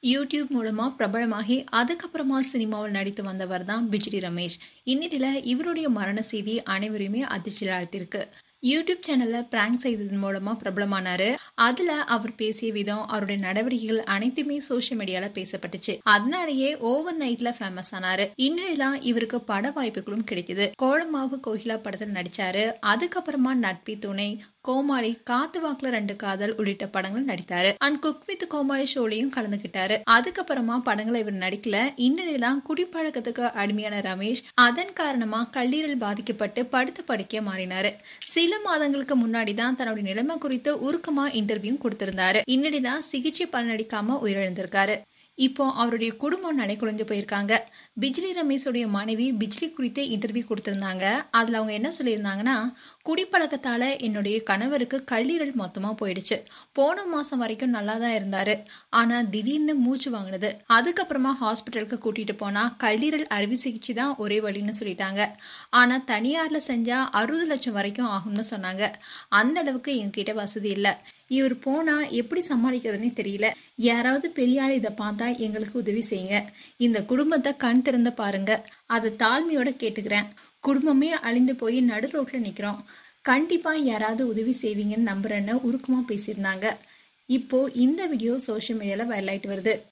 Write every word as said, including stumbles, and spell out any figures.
YouTube மூலமா பிரபலமாகி அதுக்கப்புறமா சினிமாவில் நடித்து வந்தவர் தான் பிஜ்லி ரமேஷ். இந்நிலையில இவருடைய மரண செய்தி அனைவரையுமே அதிர்ச்சியில் ஆழ்த்திருக்கு. யூடியூப் சேனல்ல பிராங்க் செய்ததன் மூலமா பிரபலமானாரு. அதுல அவர் பேசிய விதம், அவருடைய நடவடிக்கைகள் அனைத்துமே சோசியல் மீடியால பேசப்பட்டுச்சு. அதனாலேயே ஓவர் நைட்ல ஃபேமஸ் ஆனாரு. இந்நிலையில்தான் இவருக்கு பட வாய்ப்புகளும் கிடைத்தது. கோலமாவு கோகிலா படத்தில் நடிச்சாரு. அதுக்கப்புறமா நட்பி துணை, கோமாளி, காத்து வாக்குல ரெண்டு காதல் உள்ளிட்ட படங்கள் நடித்தாரு. அண்ட் குக் வித் கோமாளி ஷோலையும் கலந்துகிட்டாரு. அதுக்கப்புறமா படங்களை இவர் நடிக்கல. இந்நிலையில்தான் குடிப்பழக்கத்துக்கு அடிமையான ரமேஷ் அதன் காரணமா கல்லீரல் பாதிக்கப்பட்டு படுத்த படுக்கையா மாறினாரு. சில மாதங்களுக்கு முன்னாடி தான் தன்னுடைய நிலைமை குறித்து உருக்கமா இன்டர்வியூ கொடுத்திருந்தாரு. இந்நிலைதான் சிகிச்சை பலனளிக்காம உயிரிழந்திருக்காரு. இப்போ அவருடைய குடும்பம் நடைக்குலைஞ்சு போயிருக்காங்க. பிஜ்லி ரமேஷோடைய மனைவி பிஜ்லி குறித்து இன்டர்வியூ கொடுத்திருந்தாங்க. அதுல அவங்க என்ன சொல்லியிருந்தாங்கன்னா, குடிப்பழக்கத்தால என்னுடைய கணவருக்கு கல்லீரல் மொத்தமா போயிடுச்சு. போன மாசம் வரைக்கும் நல்லா தான் இருந்தாரு. ஆனா திடீர்னு மூச்சு வாங்கினது. அதுக்கப்புறமா ஹாஸ்பிட்டலுக்கு கூட்டிட்டு போனா கல்லீரல் அறுவை சிகிச்சை தான் ஒரே வழின்னு சொல்லிட்டாங்க. ஆனா தனியார்ல செஞ்சா அறுபது லட்சம் வரைக்கும் ஆகும்னு சொன்னாங்க. அந்த அளவுக்கு எங்ககிட்ட வசதி இல்ல. இவர் போனா எப்படி சமாளிக்கிறதுனே தெரியல. யாராவது பெரிய ஆள் இதை பார்த்தா எங்களுக்கு உதவி செய்யுங்க. இந்த குடும்பத்தை கண் திறந்து பாருங்க. அதை தாழ்மையோட கேட்டுக்கிறேன். குடும்பமே அழிந்து போய் நடு ரோட்ல நிக்கிறோம். கண்டிப்பா யாராவது உதவி செய்வீங்கன்னு நம்புறேன்னு உருக்கமா பேசியிருந்தாங்க. இப்போ இந்த வீடியோ சோசியல் மீடியால வைரல் ஆயிட்டு வருது.